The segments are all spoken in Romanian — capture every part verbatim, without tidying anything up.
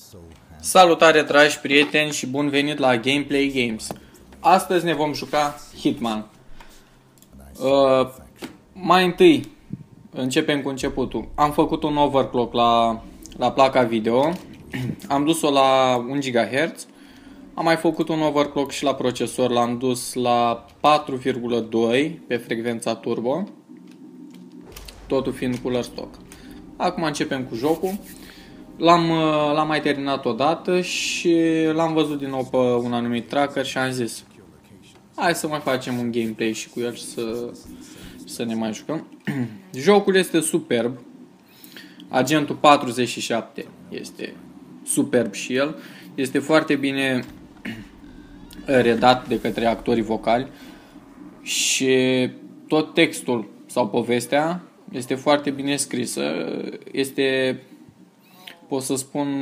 Salutare, dragi prieteni, și bun venit la Gameplay Games. Astăzi ne vom juca Hitman. Uh, mai întâi începem cu începutul. Am făcut un overclock la, la placa video. Am dus-o la un gigahertz. Am mai făcut un overclock și la procesor. L-am dus la patru virgulă doi pe frecvența turbo. Totul fiind cooler stock. Acum începem cu jocul. L-am l-am mai terminat odată și l-am văzut din nou pe un anumit tracker și am zis hai să mai facem un gameplay și cu el și să, să ne mai jucăm. Jocul este superb. Agentul patruzeci și șapte este superb și el. Este foarte bine redat de către actorii vocali și tot textul sau povestea este foarte bine scrisă. Este, pot să spun,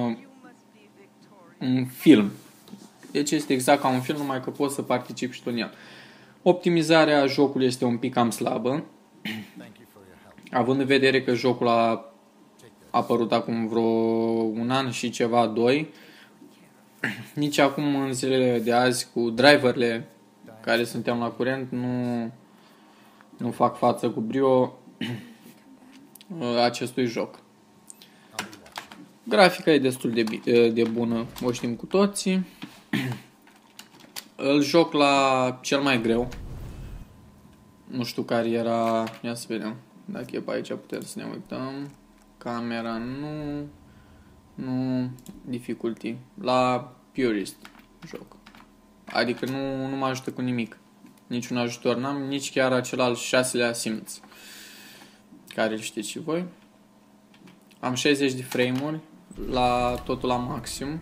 un film. Deci este exact ca un film, numai că poți să participi și tu în el. Optimizarea jocului este un pic cam slabă, având în vedere că jocul a apărut acum vreo un an și ceva, doi. Nici acum, în zilele de azi, cu driverele care suntem la curent, nu, nu fac față cu brio acestui joc. Grafica e destul de, de bună, o știm cu toții. Îl joc la cel mai greu. Nu știu care era. Ia să vedem. Dacă e pe aici putem să ne uităm. Camera nu. Nu. Difficulty. La Purist joc. Adică nu, nu mă ajută cu nimic. Niciun ajutor n-am, nici chiar acela al șaselea simț, care îl știți și voi. Am șaizeci de frame-uri, la totul la maxim.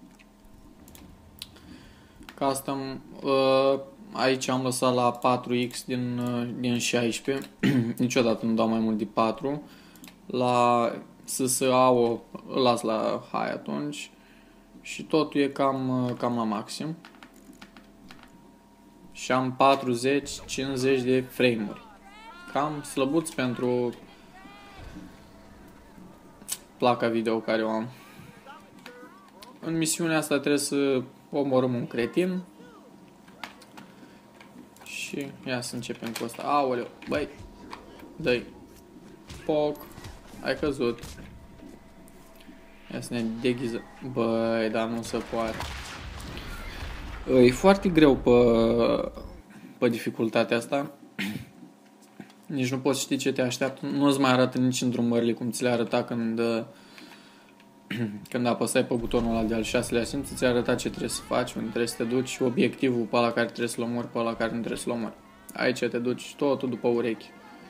Custom, uh, aici am lăsat la patru X din, uh, din șaisprezece. Niciodată nu dau mai mult de patru. La S S A-o las la high atunci. Și totul e cam, uh, cam la maxim. Și am patruzeci cincizeci de frame-uri. Cam slăbuț pentru placa video care o am. În misiunea asta trebuie să omorâm un cretin. Și ia să începem cu asta. Aoleu, băi, dă-i. Poc, ai căzut. Ia să ne deghizăm. Băi, dar nu se poate. E foarte greu pe, pe dificultatea asta. Nici nu poți ști ce te așteaptă. Nu îți mai arată nici în drumările cum ți le arăta când când apăsai pe butonul ăla de al șaselea simț, ți arăta ce trebuie să faci, unde trebuie să te duci, obiectivul pe ăla care trebuie să-l omori, pe ăla care nu trebuie să-l omori. Aici te duci totul după urechi.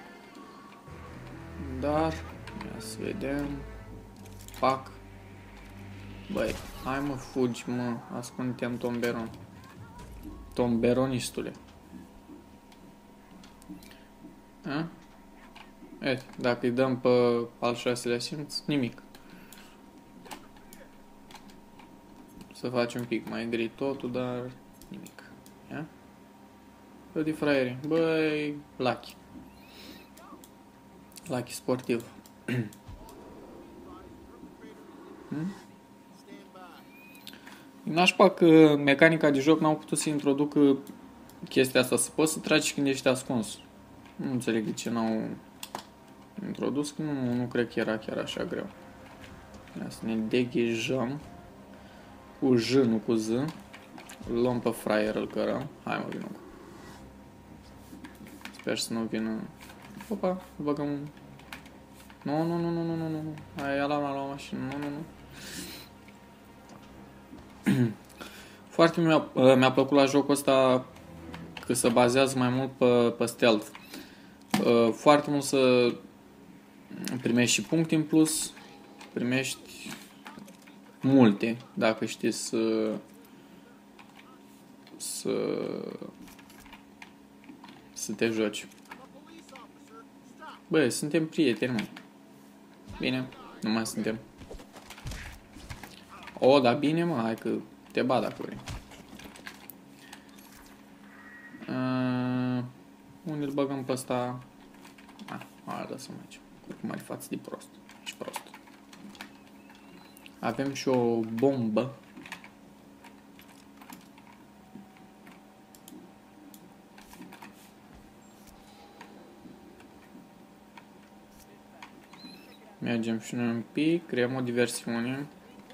Dar ia să vedem. Pac. Băi, hai mă, fugi, mă, ascunde-te în tomberon. Tomberonistule. A? E, dacă îi dăm pe al șaselea simț, nimic. Să facem un pic mai gri totul, dar nimic. Ia? Bă, de fraiere. Băi, Lucky. Lucky sportiv. hmm? Nașpa că mecanica de joc n-au putut să introducă chestia asta, să poți să tragi când ești ascuns. Nu înțeleg de ce n-au introdus, că nu, nu cred că era chiar așa greu. Ia să ne deghejăm. Cu J, nu cu Z. Îl luăm pe fraier, îl cărăm. Hai mă, vină. Sper să nu vină. Opa, băgăm un... Nu, nu, nu, nu, nu, nu, nu. Hai, ia la la mașină. Nu, nu, nu. Foarte mi-a mi-a plăcut la jocul ăsta că se bazează mai mult pe, pe stealth. Foarte mult să primești și puncte în plus. Primești multe, dacă știi să să să te joci. Băi, suntem prieteni, mă. Bine, nu mai suntem. O, da bine, mă, hai că te bat dacă vrei. Uh, unde îl băgăm pe ăsta? Ah, hai, lăsăm aici. Cum mai față de prost. Ești prost. Avem și o bombă. Mergem și noi un pic, creăm o diversiune.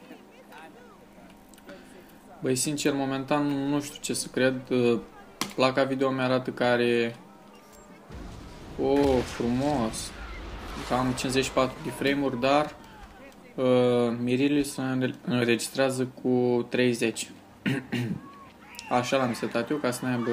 Băi, sincer, momentan nu știu ce să cred. Placa video mi-arată că are... Oh, frumos! Cam cincizeci și patru de frame-uri, dar uh, mirile se înregistrează cu treizeci. Așa l-am setat eu, ca să n-aibă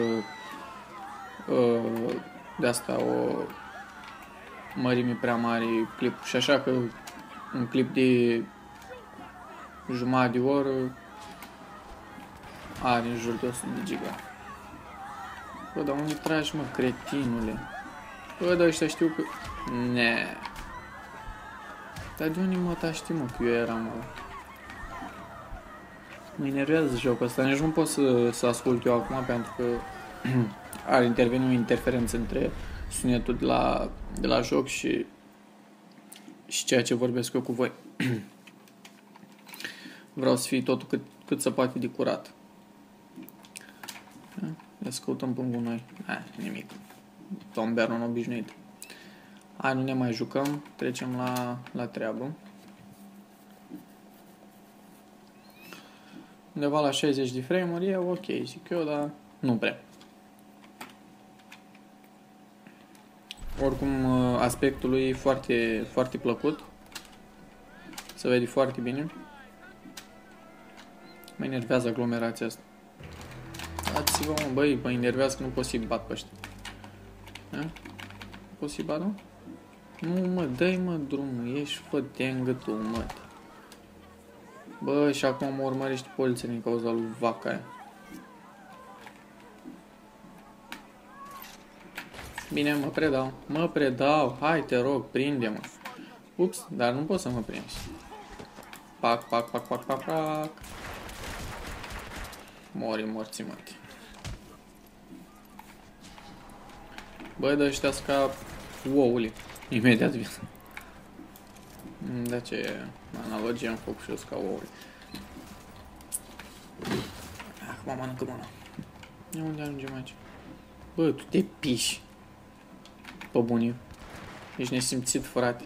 uh, de asta o mărime prea mare clip. Și așa că un clip de jumătate de oră are în jur de o sută de giga. Bă, dar unde tragi, mă, cretinule? Bă, dar ăștia știu că... Ne. Dar de unde mă ta știi, mă, că eu eram, mă? Mă enervează jocul ăsta, nici nu pot să, să ascult eu acum, pentru că ar interveni o interferență între sunetul de la, de la joc și, și ceea ce vorbesc eu cu voi. Vreau să fie totul cât, cât se poate de curat. Ia să căutăm pe noi. Hai, nimic. Tomberon obișnuit. Hai, nu ne mai jucăm. Trecem la, la treabă. Undeva la șaizeci de frame-uri e ok, zic eu, dar nu prea. Oricum, aspectul lui e foarte, foarte plăcut. Se vede foarte bine. Mă enervează aglomerația asta. Dați-vă, mă, băi, mă enervează că nu pot să-i bat pe ăștia. Pot să-i bat, nu? Nu, mă, dă-i, mă, drumul, ești făteangă tu, mă. Bă, și acum mă urmărește poliția din cauza lui vaca aia. Bine, mă predau, mă predau, hai, te rog, prinde-mă. Ups, dar nu pot să mă prinzi. Pac, pac, pac, pac, pac, pac. Mori morții, mă. Băi, dă ăștia ca oule. Imediat vin. De ce analogie am făcut și eu ca oule. Acum mănâncă mâna. De unde ajungem aici? Bă, tu te piși. Pe bunii. Ești nesimțit, frate.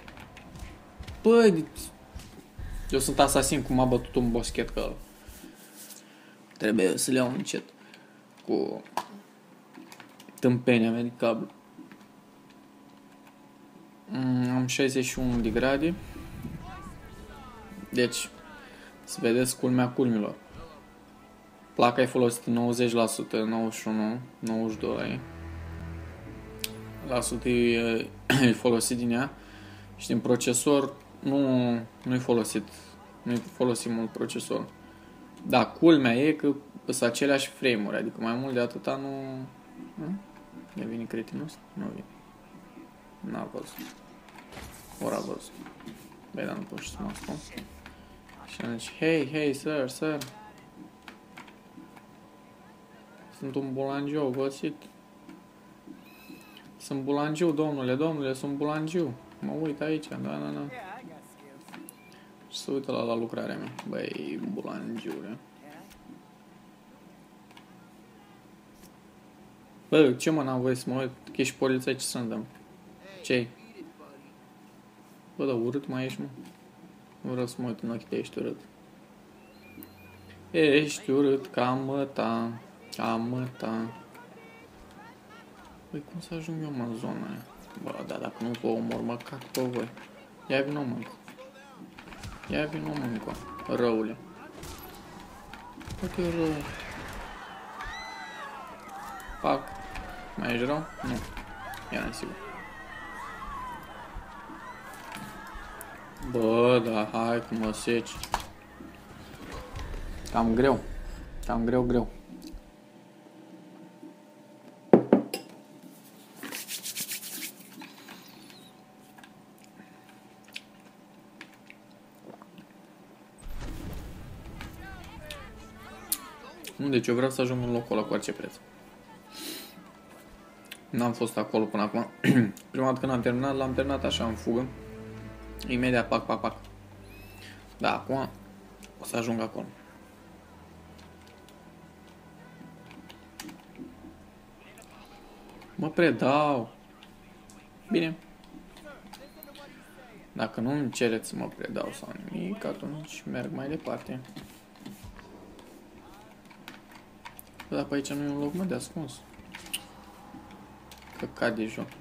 Băi, eu sunt asasin, cum m-a bătut un boschet că ăla. Trebuie să le iau încet. Cu tâmpenia mea de cablu. Mm, am șaizeci și unu de grade. Deci, să vedeți culmea culmilor. Placa e folosită nouăzeci la sută, nouăzeci și unu, nouăzeci și doi la sută e, e folosit din ea. Și din procesor nu, nu e folosit. Nu e folosit mult procesor. Da, culmea e că sunt aceleași frame-uri, adică mai mult de atâta nu... Nu? Ne vine cretinul ăsta? Nu vine. N-a văzut. Ori a văzut. Băi, dar nu pot să mă ascund. Și am zis, hei, hei, sir, sir. Sunt un bulangiu, văzit. Sunt bulangiu, domnule, domnule, sunt bulangiu. Mă uit aici, da, da, da. Și se uită la, la lucrarea mea. Băi, bulangiule. Bă, ce mă, n-am voie să mă uit? Că ești poliția, ce să-mi dăm? Ce-i? Bă, dar urât mai ești, mă? Nu vreau să mă uit în ochii tăi, ești urât. Ești urât ca măta, ca măta. Băi, cum să ajung eu, mă, în zona aia? Bă, da, dacă nu vă omor, mă cac pe voi. Ia vino, mă, încă. Ia vino, mă, încă. Răule. Uite, rău. Pac. Mai ești rău? Nu. Ia n sigur. Bă, da, hai că mă seci. Cam greu. Cam greu, greu. Nu, deci eu vreau să ajung în locul ăla cu orice preț. N-am fost acolo până acum. Prima dată când am terminat, l-am terminat așa în fugă. Imediat, pac, pac, pac. Da, acum o să ajung acolo. Mă predau. Bine. Dacă nu îmi cereți să mă predau sau nimic, atunci merg mai departe. Bă, dar pe aici nu e un loc, mă, de ascuns. Căcat de joc.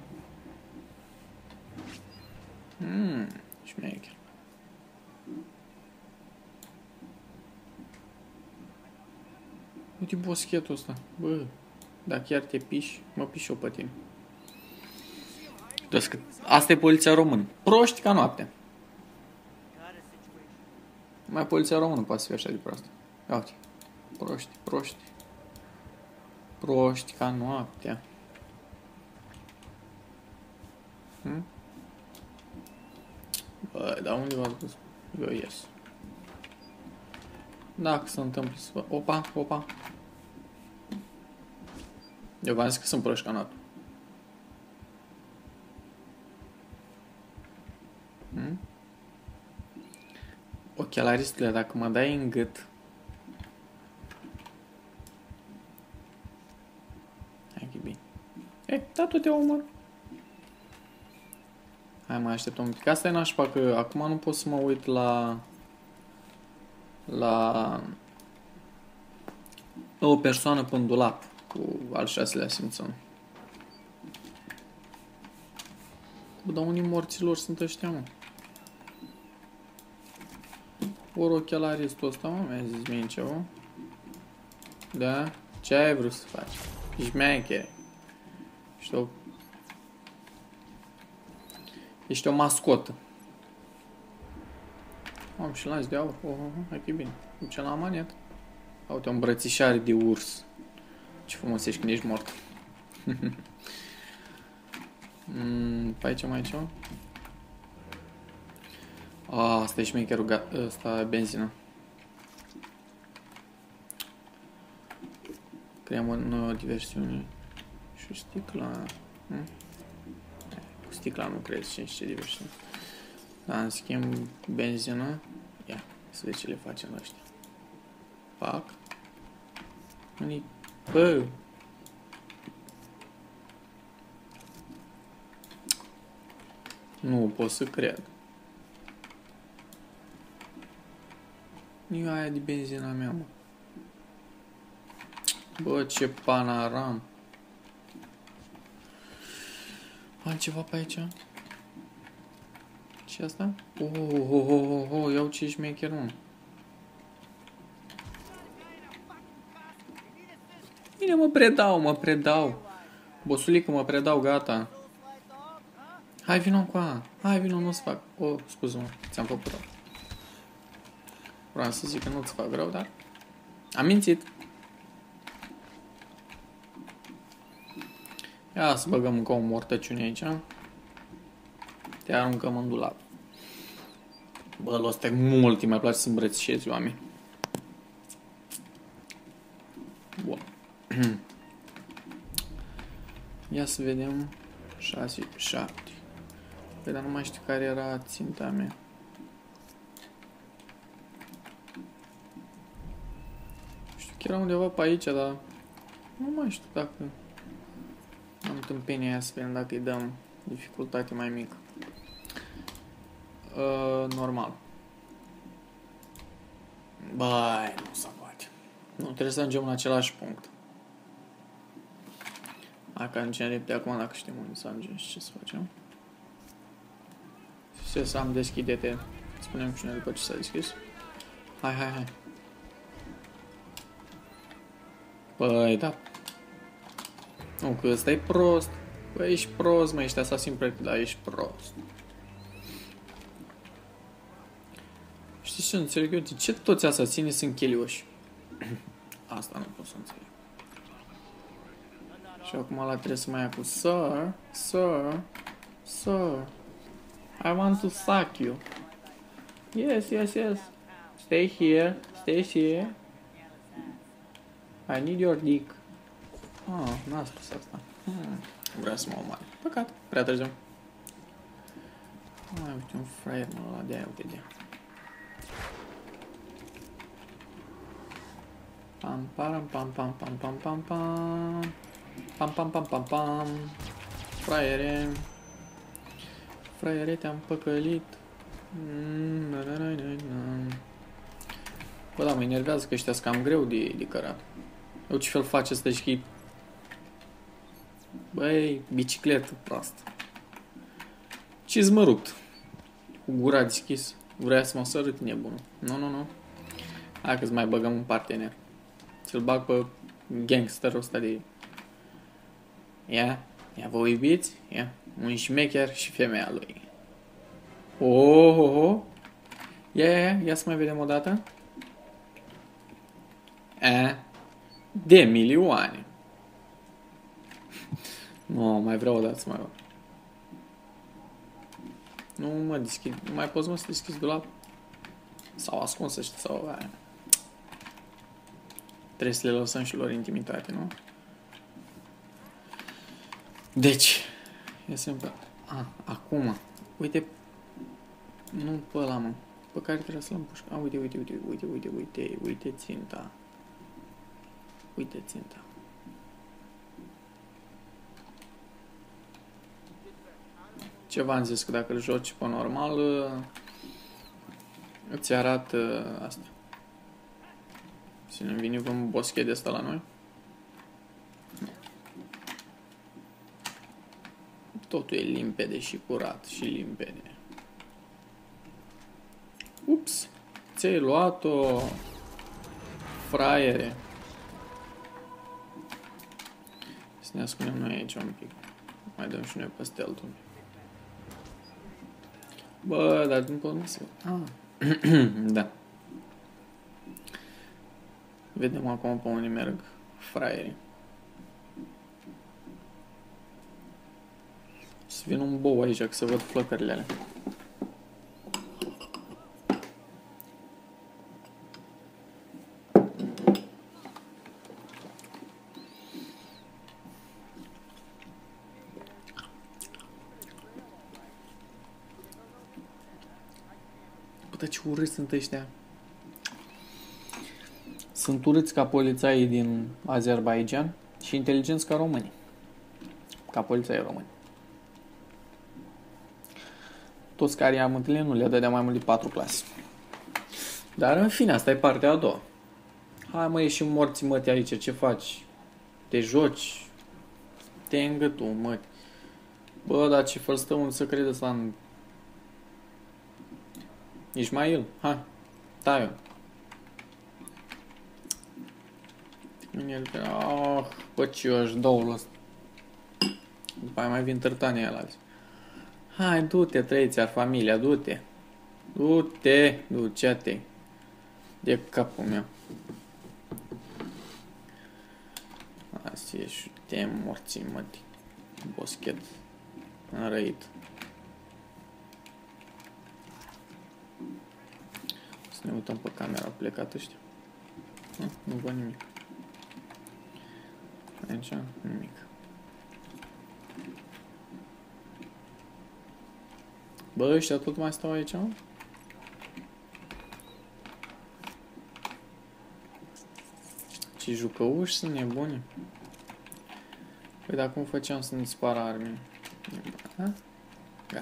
Mmm, șmecher. Uite boschetul ăsta. Bă, dacă chiar te piși, mă piși eu pe tine. Asta e poliția română. Proști ca noaptea. Mai poliția română poate să fie așa de proastă. Ia uite. Proști, proști. Proști ca noaptea. Hm? Băi, dar unde v-ați dus? Eu ies. Dacă se întâmplă să vă... Opa, opa. Eu v-am zis că sunt proști ca noaptea. Hmm? Ochelaristule, dacă mă dai în gât... Hai că e bine. E, da, tu te omor. Hai, mai așteptăm un pic. Asta e nașpa, că acum nu pot să mă uit la... La... O persoană pe dulap cu al șaselea simțăm. Bă, dar unii morților sunt ăștia, mă? Ori ochelaristul ăsta, mă, mi-a zis mie ceva. Da? Ce ai vrut să faci? Ești mecher. Ești o... Ești o mascotă. Am și lanț de aur. Oh, oh, oh, hai că e bine. Duce la manet. Uite, o îmbrățișare de urs. Ce frumos ești când ești mort. mm, pe aici mai e ceva? Ah, asta e șmecherul, ăsta benzină. Creăm o nouă diversiune. Și o sticla... Hm? Cu sticla nu crezi ce ce diversiune. Dar în schimb, benzină. Ia, să vezi ce le facem ăștia. Fac. Unii... Bă! Nu pot să cred. Nu e aia de benzina mea, mă. Bă, ce panaram. Altceva pe aici? Ce asta? Oh, oh, oh, oh, oh, iau ce șmecher, mă. Bine, mă predau, mă predau. Bosulică, mă predau, gata. Hai, vino cu a. Hai, vino, nu-ți fac. Oh, scuză-mă, ți-am făcut rău. Vreau să zic că nu-ți fac rău, dar... Am mințit. Ia să băgăm încă o mortăciune aici. Te aruncăm în dulap. Bă, ăsta e mult, mai place să îmbrățișezi oameni. Bun. Ia să vedem. șase, șapte. Păi, dar nu mai știu care era ținta mea. Știu că era undeva pe aici, dar nu mai știu dacă am tâmpenia aia să vedem dacă îi dăm dificultate mai mică. Uh, normal. Băi, nu se poate. Nu, trebuie să ajungem în același punct. Dacă ajungem repede acum, dacă știm unde să ajungem și ce să facem. Ce să am, deschide-te. Spunem și noi după ce s-a deschis. Hai, hai, hai. Băi, da. Nu, că ăsta e prost. Băi, ești prost, mă, ești asasin proiect, dar ești prost. Știi ce înțeleg eu? De ce toți asasinii sunt chelioși? Asta nu pot să înțeleg. Și acum ăla trebuie să mai ia cu Sir, Sir, Sir, I want to suck you. Yes, yes, yes. Stay here, stay here. I need your dick. Ah, n-a spus asta. Hmm. Vreau să mă omoare. Păcat, prea târziu. Mai uite un fraier, mă, ăla de aia, uite de aia. Pam, pam, pam, pam, pam, pam, pam, pam. Pam, pam, pam, pam, pam. Fraiere. Fraiere, te-am păcălit. Mm, na, na, na, na, na. Bă, da, mă enervează că ăștia-s cam greu de, de cărat. Eu ce fel face ăsta și... Băi, bicicletă proastă. Ce-ți mă rupt? Cu gura deschis. Vrea să mă sărut nebunul. Nu, nu, nu. Hai că-ți mai băgăm un partener. Ți-l bag pe gangsterul ăsta de... Ia, ia vă iubiți? Ia, un șmecher și femeia lui. Oh, oh, oh. Ia, ia, ia, ia să mai vedem o dată. A, de milioane. Nu, mai vreau o dată să mai văd. Nu mă deschid, nu mai poți mă să deschizi dulap? Sau ascuns ăștia, sau... Aia. Trebuie să le lăsăm și lor intimitate, nu? Deci, e simplu. A, acum, uite, nu pe ăla, mă, pe care trebuie să-l împușc. A, uite, uite, uite, uite, uite, uite, uite ținta. Uite ținta. Ce v-am zis, că dacă îl joci pe normal, îți arată asta. Să ne vine un boschet de ăsta la noi. Totul e limpede și curat și limpede. Ups! Ți-ai luat-o, fraiere. Să ne ascundem noi aici un pic. Mai dăm și noi pe stealth-ul. Bă, dar nu pot să... Ah. Da. Vedem acum pe unde merg fraierii. Să vin un bou aici, că să văd flăcările alea. Bă, ce urâți sunt ăștia. Sunt urâți ca polițaii din Azerbaijan și inteligenți ca români. Ca polițaii români. Toți care i-am întâlnit nu le dădea mai mult de patru clase. Dar în fine, asta e partea a doua. Hai mă, ieși morții mătii aici, ce faci? Te joci? Te îngătu, măti. Bă, dar ce fel stă unul să crede ăsta în... Ismail, hai, tai-o. Ah, bă, ce eu aș dau ăsta. După aia mai vin târtanii ăla. Hai, du-te, trăiți-ar familia, du-te. Du-te, duce-te. De capul meu. Asta e și te morții, mătii. Boschet. Înrăit. Să ne uităm pe camera, au plecat ăștia. Nu, nu văd nimic. Aici, nimic. Bă, ăștia tot mai stau aici, mă? Ce jucăuși sunt nebuni. Păi dar cum făceam să nu dispară armele? Ha? Gata.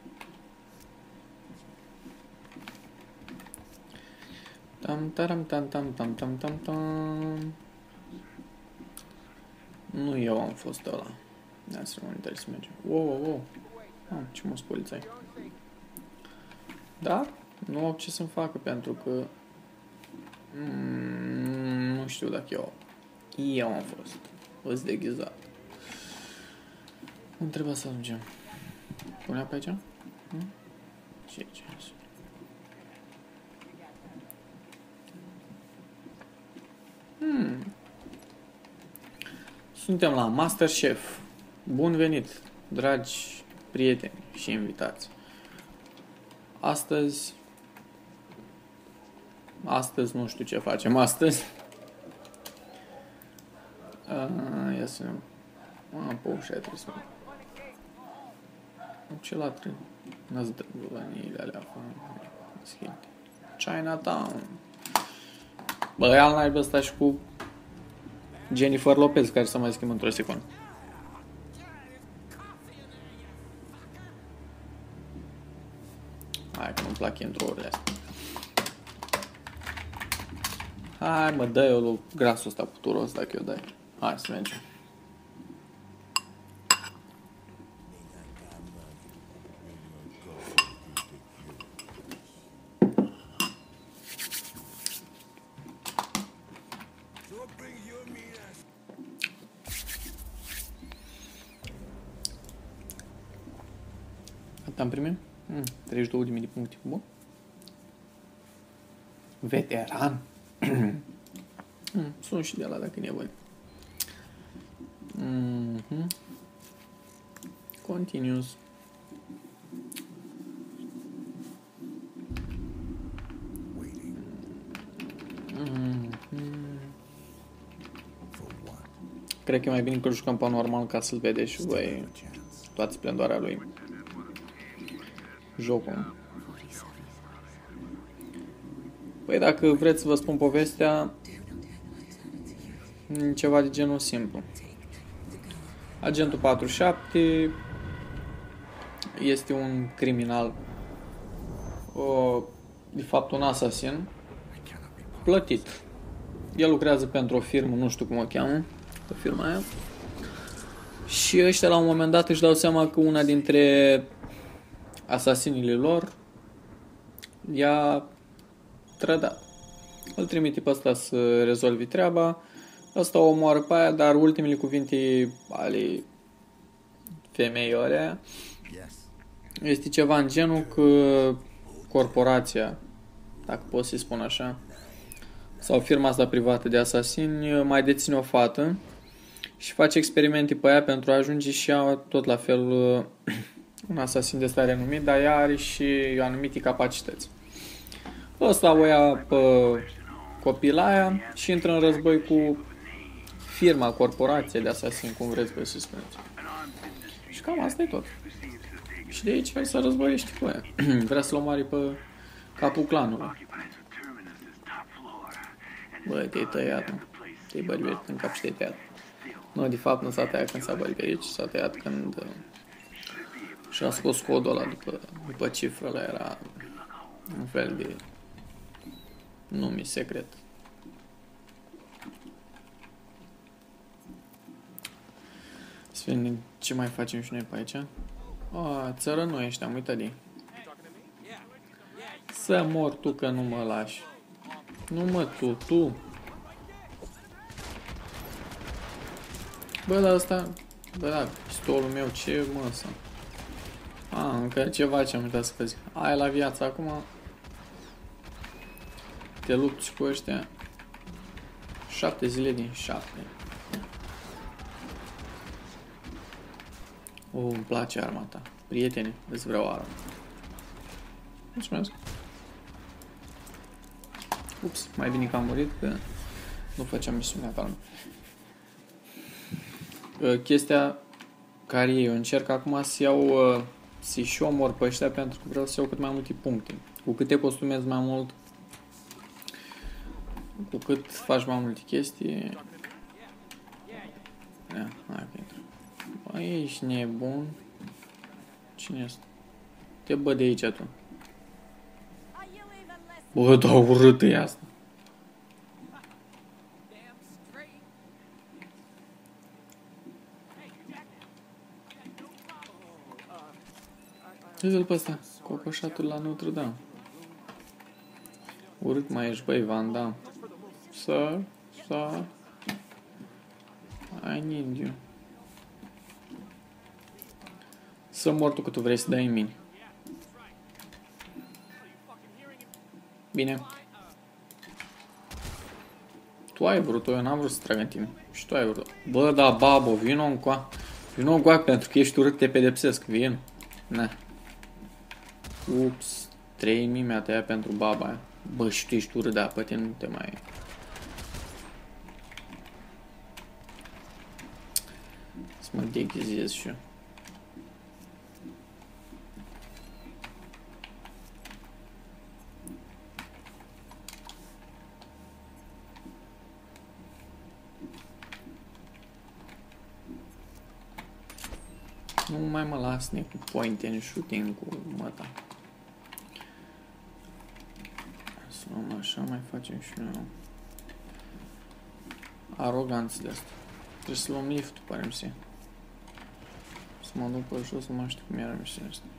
Tam taram tam tam tam tam tam tam. Nu eu am fost ăla. Da, să mă trebuie să mergem. Wow, wow, wow. Ah, ce mă polițai. Dar nu au ce să-mi facă pentru că mm, nu știu dacă eu eu am fost. Îți deghizat. Îmi trebuie să ajungem. Punea pe aici? Hmm? Ce ce? Hmm. Suntem la MasterChef. Bun venit, dragi prieteni și invitați. Astăzi Astăzi nu știu ce facem astăzi. A, ia să nu. A, pe ușa trebuie să... Ce latră? N-ați dă bălăniile alea. Chinatown. Bă, e al naibii ăsta și cu Jennifer Lopez, care se mai schimbă într-o secundă. Hai că nu-mi plac intro-urile astea. Hai mă, dă eu lui grasul ăsta, puturul ăsta, dacă eu dai. Hai să mergem. Atât am primit? Mm, treizeci și două de mii de puncte. Bun. Veteran. mm, sunt și de la dacă e nevoie. Mm-hmm. Continuous. Mm-hmm. Cred că e mai bine că jucăm pe normal ca să-l vedeți și voi toată splendoarea lui. Jocul. Păi dacă vreți să vă spun povestea, ceva de genul simplu. Agentul patruzeci și șapte este un criminal, o, de fapt un asasin, plătit. El lucrează pentru o firmă, nu știu cum o cheamă, pe firma aia. Și ăștia la un moment dat își dau seama că una dintre asasinile lor i-a trădat. Îl trimite pe ăsta să rezolvi treaba, ăsta o omoară pe aia, dar ultimele cuvinte ale femeii alea este ceva în genul că corporația, dacă pot să-i spun așa, sau firma asta privată de asasini mai deține o fată și face experimente pe ea pentru a ajunge și ea tot la fel un asasin de stare renumit, dar ea are și anumite capacități. Ăsta o ia pe copila aia și intră în război cu firma, corporația de asasin, cum vreți voi să spuneți. Și cam asta e tot. Și de aici el să războiește cu ea. Vrea să-l omoare pe capul clanului. Bă, te-ai tăiat, mă. Te-ai bărbit în cap și te-ai tăiat. Nu, de fapt nu s-a tăiat când s-a bărbit, ci s-a tăiat când uh, și-a scos codul ăla după, după cifrele, era un fel de nume secret. Să vedem ce mai facem și noi pe aici. A, țărănoi ăștia, am uitat de. Să mor tu că nu mă lași. Nu mă, tu, tu. Bă, dar ăsta... Bă, da, pistolul meu, ce mă să... A, încă ceva ce am uitat să zic. Ai la viață acum. Te lupți cu ăștia. Șapte zile din șapte. O, îmi place arma ta. Prietene, îți vreau armă. Mulțumesc. Ups, mai bine că am murit, că nu făceam misiunea calmă. Chestia care eu încerc acum să iau, să și omor pe ăștia pentru că vreau să iau cât mai multe puncte. Cu cât te costumezi mai mult, cu cât faci mai multe chestii... Ia, hai că intră. Bă, ești nebun. Cine este? Te bă de aici tu. Bă, da, urâtă e asta. Uite-l pe ăsta, cocoșatul la Notre Dame. Urât mai ești, băi, Van Damme. Sir, sir, I need you. Să mor tu că tu vrei să dai în mine. Bine. Tu ai vrut, eu n-am vrut să trag în tine. Și tu ai vrut. Bă, da, babo, vino încoa. Vino încoa pentru că ești urât, te pedepsesc. Vino. Na. Ups. trei mii mi-a tăiat pentru baba aia. Bă, și tu ești urât, da, pe tine nu te mai... Să mă deghizez și eu. Nu mai mă las cu point and shooting cu măta. Să luăm așa, mai facem și noi. Aroganță de asta. Trebuie să luăm liftul, pare-mi se. Să mă duc pe jos, să mă știu cum era misiunea asta.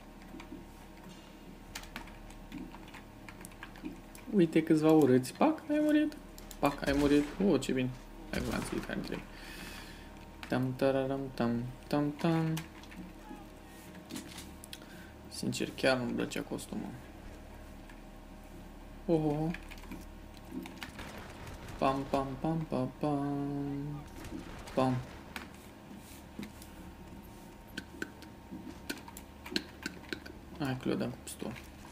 Uite câțiva urâți. Pac, ai murit. Pac, ai murit. O, ce bine. Hai că v-am zis care trebuie. Tam, tararam, tam, tam, tam. Sincer, chiar nu-mi plăcea costumul. Oh, oh, oh. Pam, pam, pam, pam, pam. Pam. Hai că le dăm cu pistol.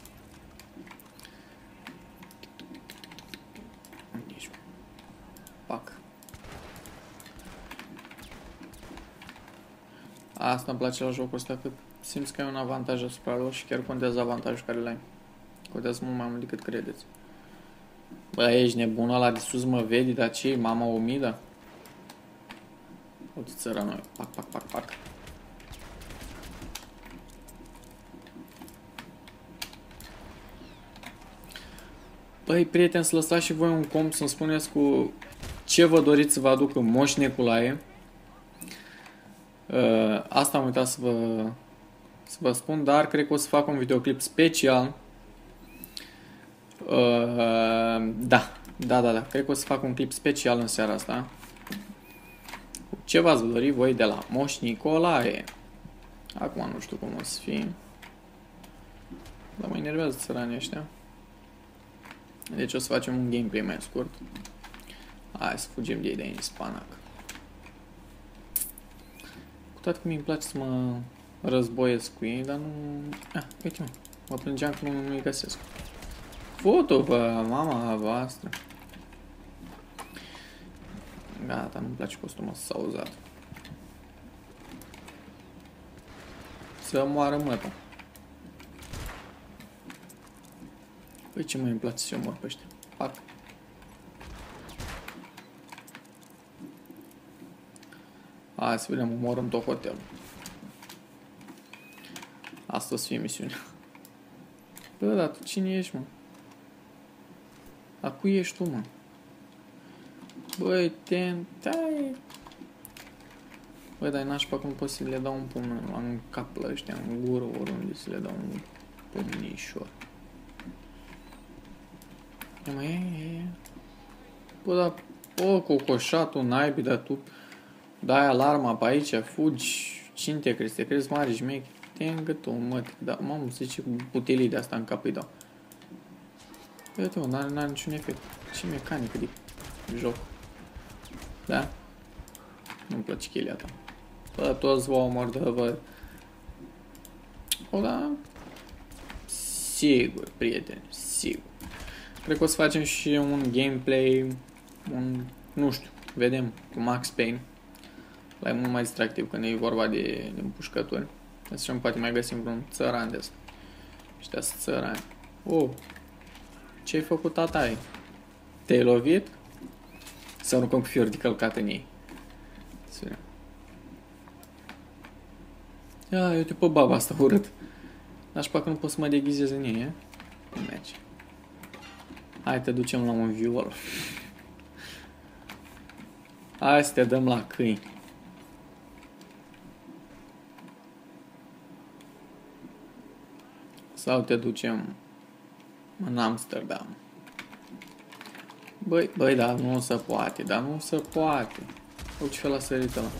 Nici. Pac. Asta îmi place la jocul ăsta, că simți că ai un avantaj asupra lor și chiar contează avantajul care l-ai. Contează mult mai mult decât credeți. Bă, ești nebun, ăla de sus mă vede, dar ce, mama omidă? Uite țăra noi, pac, pac, pac, pac. Băi, prieteni, să lăsați și voi un com să-mi spuneți cu ce vă doriți să vă aducă Moș Nicolae. Uh, asta am uitat să vă, să vă spun, dar cred că o să fac un videoclip special. Uh, da, da, da, da, cred că o să fac un clip special în seara asta. Ce v-ați dori voi de la Moș Nicolae? Acum nu știu cum o să fie. Dar mă enervează țăranii ăștia. Deci o să facem un gameplay mai scurt. Hai să fugim de ei de aici, spanac. Cu toate că mi-mi place să mă războiesc cu ei, dar nu... Ah, uite mă, mă plângeam că nu, nu-i găsesc. Foto, bă, mama voastră. Gata, nu-mi place costumul să s-a uzat. Să moară măta. Păi ce mai îmi place să omor pe ăștia? Pac. Hai să vedem, omorăm tot hotelul. Asta o să fie misiunea. Bă, dar tu cine ești, mă? A cui ești tu, mă? Băi, te... tai... Băi, dar nașpa cum poți să le dau un pumn în cap la ăștia, în gură, oriunde să le dau un pumnișor. Ia mai e, e, bă, dar, o, cocoșatul, naibii, dar tu dai alarma pe aici, fugi, cine te crezi? Te crezi mare șmech? Te îngătă, mă, dar, mamă, zice cu butelii de asta în cap îi dau. Uite, mă, n-are niciun efect. Ce mecanică de joc. Da? Nu-mi place chelia ta. Bă, toți vă omor de vă. O, da? Sigur, prieteni, sigur. Cred că o să facem și un gameplay, un, nu știu, vedem, cu Max Payne. La e mult mai distractiv când e vorba de, de împușcături. Să zicem, poate mai găsim vreun țăran de ăsta. Ăștia sunt țărani. Oh, ce-ai făcut, tatai? Te-ai lovit? Sau nu cum fiori de călcat în ei? Ia, uite pe baba asta urât. Nașpa că nu pot să mă deghizez în ei, e? Nu merge. Hai, te ducem la un viol. Hai să te dăm la câini. Sau te ducem în Amsterdam. Băi, băi, dar nu se poate, dar nu se poate. Uite ce fel a sărit ăla.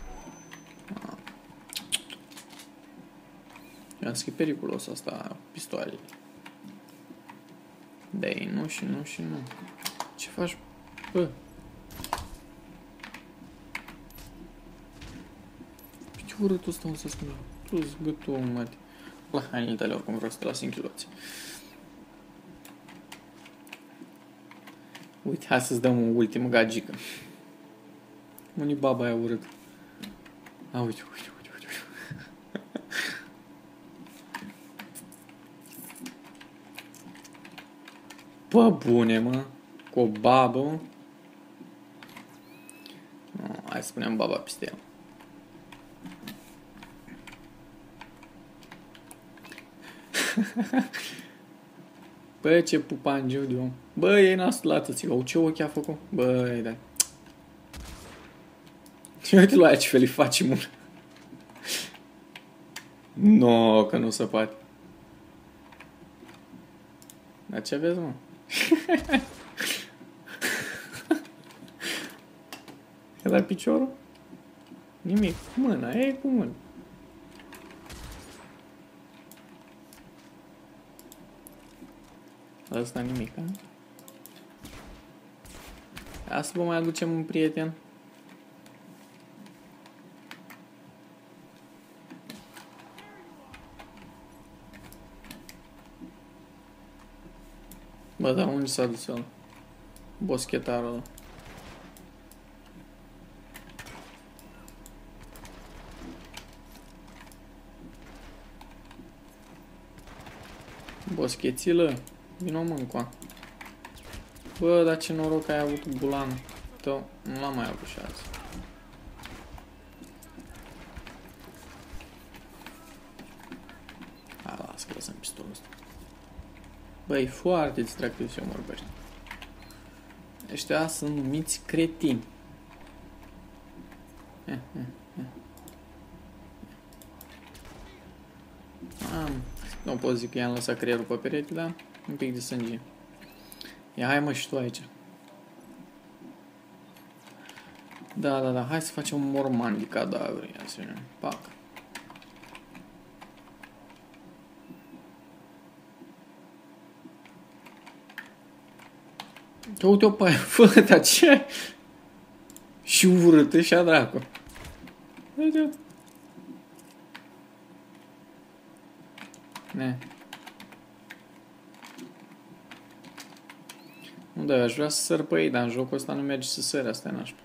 Eu zic că e periculos asta, pistoalele. De-ai nu și nu și nu. Ce faci? Bă. Ce urâtul ăsta o să spune? Tu-ți gâtul, măti. La hainele tale oricum vreau să te las în chiloți. Uite, hai să-ți dăm un ultim gagică. Unii baba aia urât. A, uite, uite, uite, uite. Bă, bune, mă. Cu o babă, mă. No, hai să spunem baba peste ea. Bă, ce pupangiu de om. Bă, e nasul la tățică. Ce ochi a făcut? Bă, e da. Și uite la aia ce fel îi faci mult. No, că nu se poate. Dar ce vezi, mă? E la piciorul? Nimic. Cu mâna. E cu mâna. Asta nimic, a? Asta vă mai aducem un prieten. Bă, dar unde s-a dus ăla? Boschetarul ăla. Boschețilă? Vino mă încoa. Bă, dar ce noroc că ai avut bulanul tău. Nu l-am mai avut și azi. A, las că lăsăm pistolul ăsta. Bă, e foarte distractiv să omor pe ăștia. Ăștia sunt numiți cretini. Eh, eh, eh. Am. Nu pot zic că i-am lăsat creierul pe perete, dar un pic de sânge. Ia, hai mă și tu aici. Da, da, da, hai să facem un morman de cadavre. Ia să vedem. Pac. Uite-o pe aia, fă, dar ce? Și urâtă și-a dracu. Uite-o. Ne. Nu, da, aș vrea să săr pe ei, dar în jocul ăsta nu merge să sări, asta e nașpa.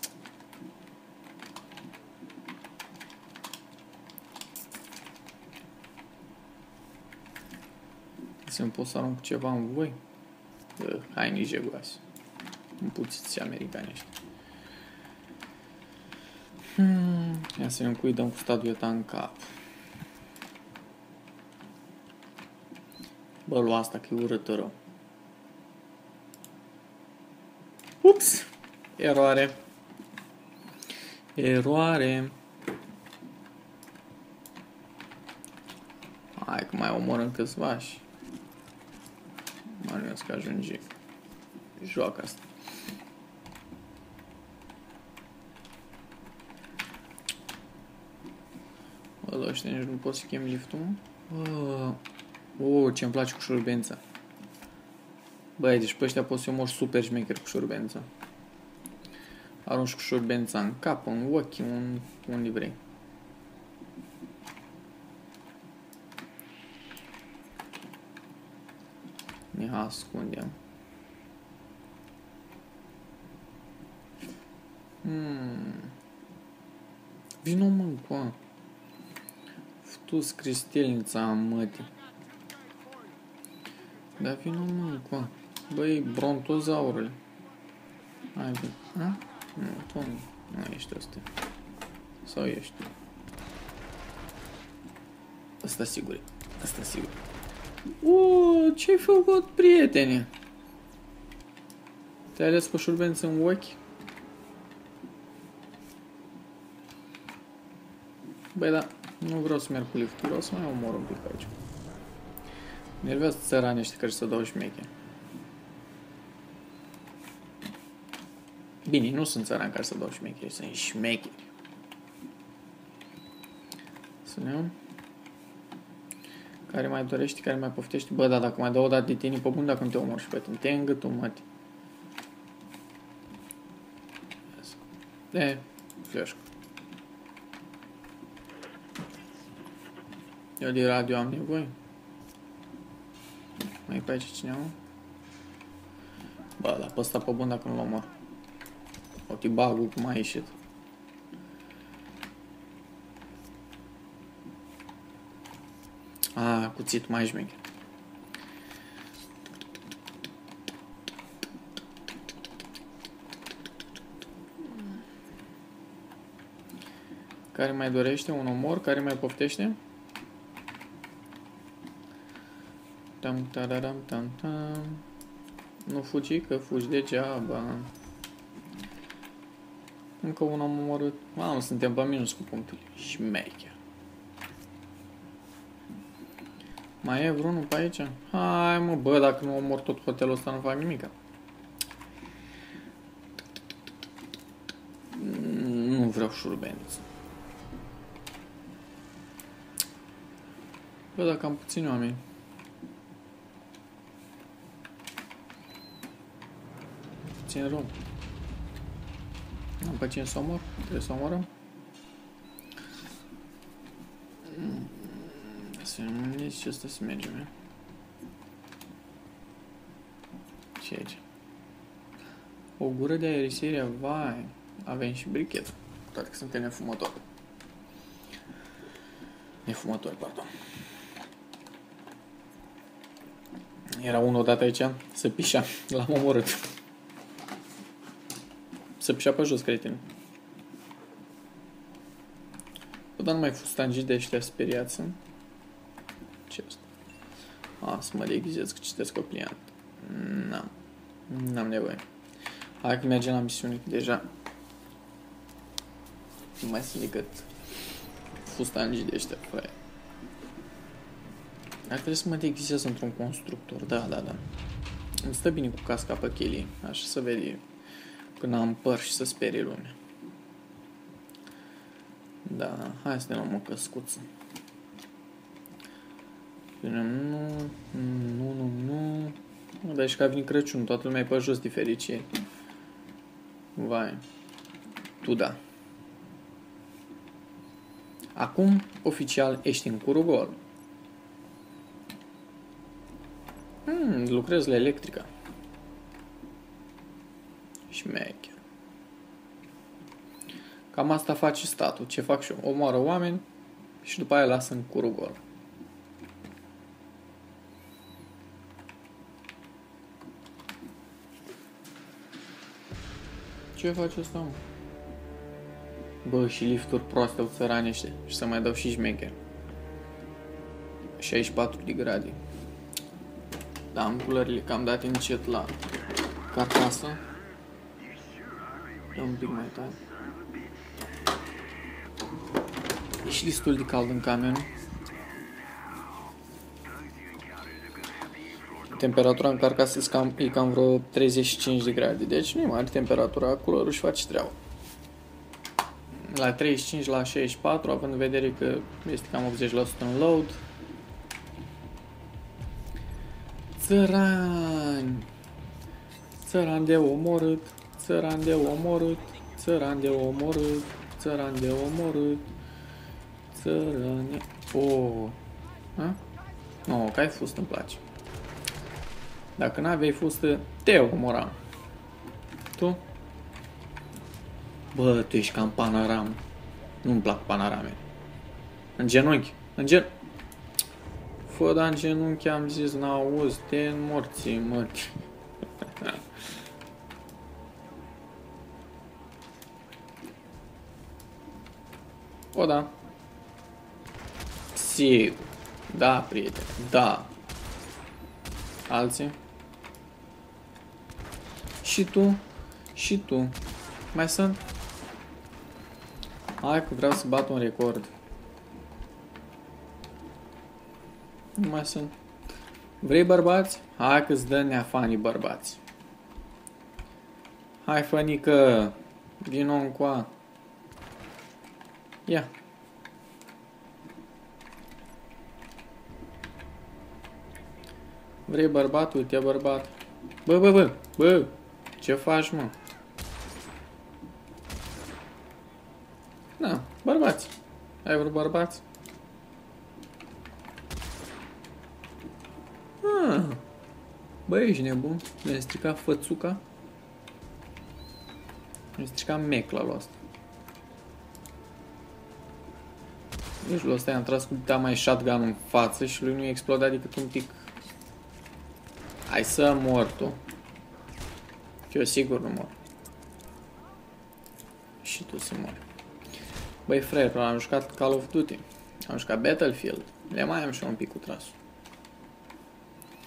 Să-mi pot să arunc ceva în voi? Bă, hai nici jegoase. Împuțiți americani ăștia. Hmm, ia să vedem cui dăm cu statueta în cap. Bă, lua asta că e urâtă rău. Ups! Eroare. Eroare. Hai că mai omorăm câțiva și... Mai că ajunge. Joacă asta. Bă, la ăștia nici nu pot să chem liftul, mă. Bă... Oh, ce-mi place cu șurbența. Băi, deci pe ăștia pot să-i omor super șmecher cu șurbența. Arunci cu șurbența în cap, în ochi, în... unde vrei. Ne ascundem. Hmm. Vino mă încoa. Ftus cristelnița mătii. Da, vino mă încoa. Băi, brontozaurule. Hai, bă. A? Nu, tu nu. Nu ești ăsta. Sau ești tu? Asta sigur. Asta sigur. Uuu, ce-ai făcut, prietene? Te-ai ales cu șurbență în ochi? Băi, da, nu vreau să merg cu liftul, vreau să mai omor un pic aici. Nervează țăranii ăștia care să dau șmeche. Bine, nu sunt țărani care să dau șmecheri, sunt șmecheri. Să ne iau. Care mai dorește, care mai poftește. Bă, da, dacă mai dau o dată de tine pe bun, dacă nu te omor și pe tine. Te îngâtul, măti. E, fleșcă. Eu de radio am nevoie. Mai e pe aici cineva? Bă, dar pe ăsta pe bun dacă nu-l omor. Uite bug-ul cum a ieșit. A, cuțit mai șmecher. Care mai dorește un omor? Care mai poftește? tam, tararam, tam, tam. Nu fugi, că fugi degeaba. Încă un am omorât. Mamă, suntem pe minus cu punctele. Șmecher. Mai e vreunul pe aici? Hai mă, bă, dacă nu omor tot hotelul ăsta, nu fac nimica. Nu vreau șurubeniță. Bă, dacă am puțini oameni. Puțin rău. Am pe cine să omor? Trebuie să omorăm? Să nu nici ce asta să mergem, e? Ce aici? O gură de aerisire, vai! Avem și brichetă. Toate că suntem nefumători. Nefumători, pardon. Era unul odată aici, să pișa. L-am omorât. Să pișa pe jos, cretin. Bă, dar nu mai fustangi de ăștia speriați. Ce asta? A, să mă deghizez că citesc o pliant. N-am. N-am nevoie. Hai că mergem la misiune, deja nu mai sunt decât fustangii de ăștia, frate. Ar trebui să mă deghizez într-un constructor, da, da, da. Îmi stă bine cu casca pe chelie, așa să vede când am păr și să sperie lumea. Da, hai să ne luăm o căscuță. Nu, nu, nu, nu. Dar și că a venit Crăciun, toată lumea e pe jos de fericire. Vai. Tu da. Acum, oficial, ești în curul gol. Hmm, lucrez la electrica. Șmecher. Cam asta face statul. Ce fac și eu? Omoară oameni și după aia lasă în curul gol. Ce face ăsta, mă? Bă, și lifturi proaste au țărani ăștia. Și să mai dau și șmecher. șaizeci și patru de grade. Da, am culările cam date încet la carcasă. Dă un pic mai tare. E și destul de cald în camion. Temperatura în carcasă e cam, e cam vreo treizeci și cinci de grade. Deci nu e mare temperatura, culerul își face treaba. La treizeci și cinci, la șaizeci și patru, având în vedere că este cam optzeci la sută în load. Țărani! Țăran de omorât, țăran de omorât, țăran de omorât, țăran de omorât, țărani... Oh! Ha? Nu, că ai fustă, îmi place. Dacă n-aveai fustă, te omoram. Tu? Bă, tu ești ca în panoram. Nu-mi plac panorame. În genunchi. În gen... Fă, dar în genunchi am zis, n-auzi, te înmorții, mă. O, da. Sigur. Da, prieten. Da. Alții? Și tu? Și tu? Mai sunt? Hai că vreau să bat un record. Nu mai sunt. Vrei bărbați? Hai că-ți dă neafanii bărbați. Hai, fănică. Vino încoa. Ia. Vrei bărbat? Uite, bărbat. Bă, bă, bă, bă. Ce faci, mă? Da, bărbați. Ai vreo bărbați? Ah. Bă, ești nebun? Mi-a stricat fățuca? Mi-a stricat mecla lui ăsta. Deci lui ăsta i-am tras cu dita mai shotgun în față și lui nu i-a explodat decât un pic. Hai să mor tu. Că eu sigur nu mor. Și tu să mori. Băi, frate, am jucat Call of Duty. Am jucat Battlefield. Le mai am și un pic cu trasul.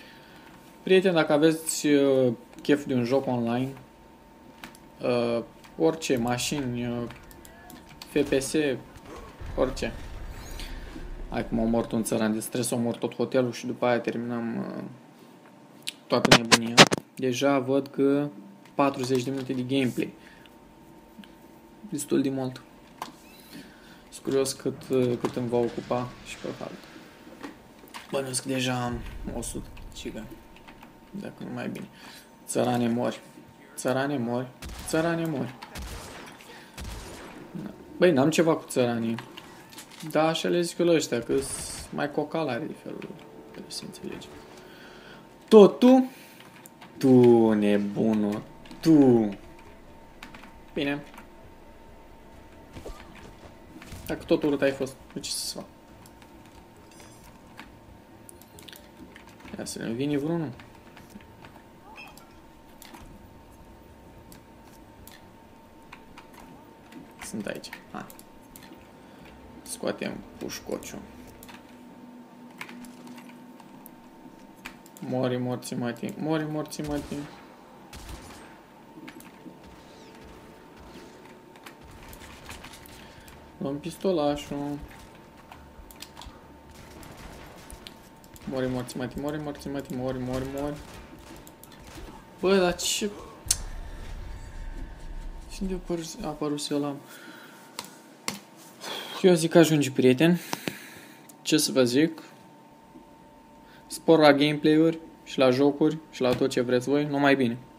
Prieteni, dacă aveți uh, chef de un joc online, uh, orice, mașini, uh, F P S, orice. Hai cum am omor un țăran de stres, omor tot hotelul și după aia terminăm uh, toată nebunia. Deja văd că patruzeci de minute de gameplay. Destul de mult. Sunt curios cât, uh, cât îmi va ocupa și pe hartă. Bănuiesc că deja am o sută. Cică. Dacă nu mai bine. Țărane mori. Țărane mori. Țărane mori. Băi, n-am ceva cu țăranii. Da, așa le zic eu la ăștia, că sunt mai cocalare de felul lor. Trebuie să înțelegi. Tot tu? Tu, nebună. Tu. Bine. Dacă tot urât ai fost, nu ce să fac? Ia să ne vine vreunul. Sunt aici. Ha. Scoatem pușcociul. Mori morți mătii. Mori morți mătii. Luăm pistolașul. Mori morți mătii. Mori morți mătii. Mori, mori, mori. Bă, dar ce... Și unde a apărut ăla? Eu zic că ajunge, prieten. Ce să vă zic? Spor la gameplay-uri și la jocuri și la tot ce vreți voi, numai bine.